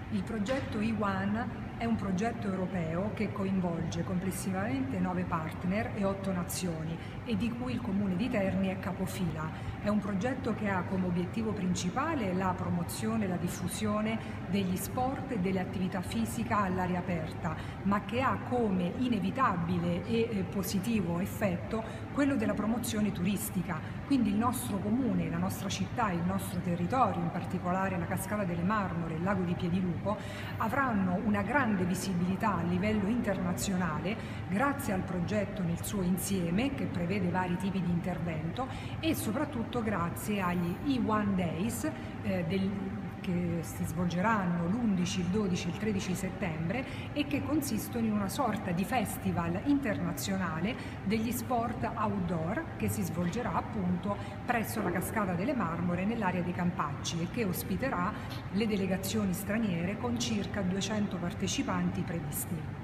Il progetto E1 è un progetto europeo che coinvolge complessivamente 9 partner e 8 nazioni e di cui il Comune di Terni è capofila. È un progetto che ha come obiettivo principale la promozione e la diffusione degli sport e delle attività fisica all'aria aperta, ma che ha come inevitabile e positivo effetto quello della promozione turistica. Quindi il nostro comune, la nostra città, il nostro territorio, in particolare la Cascata delle Marmore e il lago di Piedilupo, avranno una grande visibilità a livello internazionale grazie al progetto nel suo insieme, che prevede vari tipi di intervento, e soprattutto grazie agli E1 Days che si svolgeranno l'11, il 12 e il 13 settembre e che consistono in una sorta di festival internazionale degli sport outdoor che si svolgerà appunto presso la Cascata delle Marmore nell'area dei Campaggi e che ospiterà le delegazioni straniere con circa 200 partecipanti previsti.